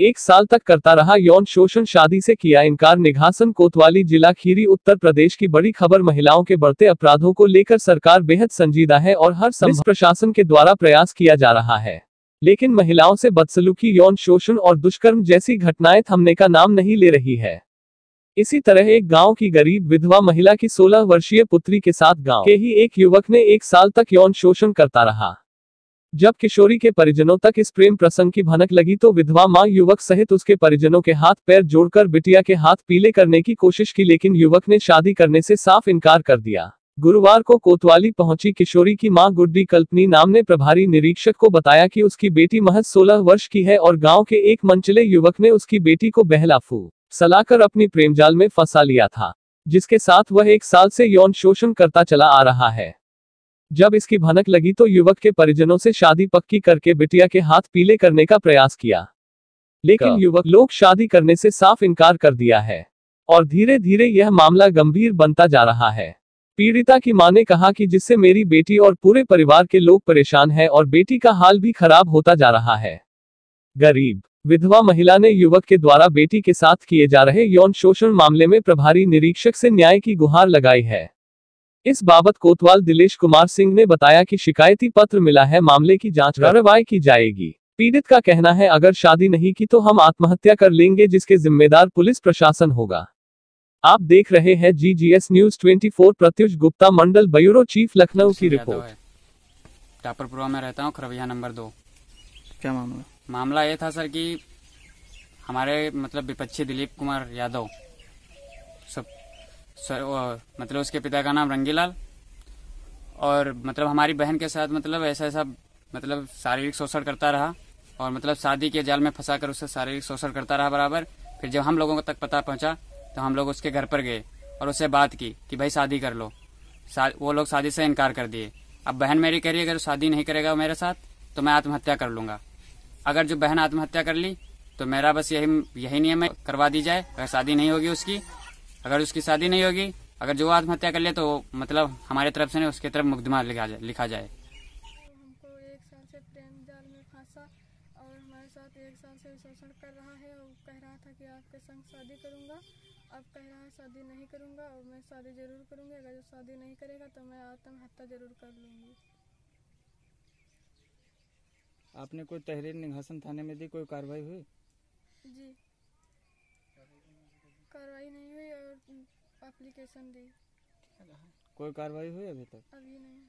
1 साल तक करता रहा यौन शोषण, शादी से किया इनकार। निघासन कोतवाली जिला खीरी उत्तर प्रदेश की बड़ी खबर। महिलाओं के बढ़ते अपराधों को लेकर सरकार बेहद संजीदा है और हर संभव प्रशासन के द्वारा प्रयास किया जा रहा है, लेकिन महिलाओं से बदसलूकी, यौन शोषण और दुष्कर्म जैसी घटनाएं थमने का नाम नहीं ले रही है। इसी तरह एक गांव की गरीब विधवा महिला की 16 वर्षीय पुत्री के साथ गांव के ही एक युवक ने 1 साल तक यौन शोषण करता रहा। जब किशोरी के परिजनों तक इस प्रेम प्रसंग की भनक लगी तो विधवा मां युवक सहित उसके परिजनों के हाथ पैर जोड़कर बिटिया के हाथ पीले करने की कोशिश की, लेकिन युवक ने शादी करने से साफ इनकार कर दिया। गुरुवार को कोतवाली पहुंची किशोरी की मां गुड्डी कल्पनी नाम ने प्रभारी निरीक्षक को बताया कि उसकी बेटी महज 16 वर्ष की है और गांव के एक मनचले युवक ने उसकी बेटी को बहला फुसलाकर अपनी प्रेमजाल में फंसा लिया था, जिसके साथ वह 1 साल से यौन शोषण करता चला आ रहा है। जब इसकी भनक लगी तो युवक के परिजनों से शादी पक्की करके बिटिया के हाथ पीले करने का प्रयास किया, लेकिन युवक लोग शादी करने से साफ इनकार कर दिया है और धीरे धीरे यह मामला गंभीर बनता जा रहा है। पीड़िता की मां ने कहा कि जिससे मेरी बेटी और पूरे परिवार के लोग परेशान हैं और बेटी का हाल भी खराब होता जा रहा है। गरीब विधवा महिला ने युवक के द्वारा बेटी के साथ किए जा रहे यौन शोषण मामले में प्रभारी निरीक्षक से न्याय की गुहार लगाई है। इस बाबत कोतवाल दिलेश कुमार सिंह ने बताया कि शिकायती पत्र मिला है, मामले की जांच कार्रवाई की जाएगी। पीड़ित का कहना है, अगर शादी नहीं की तो हम आत्महत्या कर लेंगे, जिसके जिम्मेदार पुलिस प्रशासन होगा। आप देख रहे हैं GGS न्यूज 24। प्रत्युष गुप्ता, मंडल ब्यूरो चीफ, लखनऊ की रिपोर्ट। टापरपुरा में रहता हूँ, खरवैया नंबर 2। क्या मामला? मामला ये था सर कि हमारे मतलब विपक्षी दिलीप कुमार यादव सब सर, मतलब उसके पिता का नाम रंगीलाल, और मतलब हमारी बहन के साथ मतलब ऐसा मतलब शारीरिक शोषण करता रहा और मतलब शादी के जाल में फंसाकर उससे शारीरिक शोषण करता रहा बराबर। फिर जब हम लोगों तक पता पहुंचा तो हम लोग उसके घर पर गए और उससे बात की कि भाई शादी कर लो। वो लोग शादी से इनकार कर दिए। अब बहन मेरी कह रही है अगर शादी नहीं करेगा मेरे साथ तो मैं आत्महत्या कर लूंगा। अगर जो बहन आत्महत्या कर ली तो मेरा बस यही नियम है, करवा दी जाए। अगर शादी नहीं होगी उसकी, अगर उसकी शादी नहीं होगी, अगर जो आत्महत्या कर ले तो मतलब हमारे तरफ से उसके तरफ मुकदमा लिखा जाए। हमको 1 साल से प्रेम जाल में फंसा और हमारे साथ 1 साल से शोषण कर रहा है और कह रहा था कि आपके संग शादी करूंगा। अब कह रहा है शादी नहीं करूंगा और मैं शादी जरूर करूंगी। अगर जो शादी नहीं करेगा तो मैं आत्महत्या जरूर कर लूंगी। आपने कोई तहरीर निघासन थाने में दी, कोई कार्रवाई हुई? जी, कार्रवाई नहीं हुई और एप्लीकेशन दी। कोई कार्रवाई हुई अभी तक? अभी नहीं।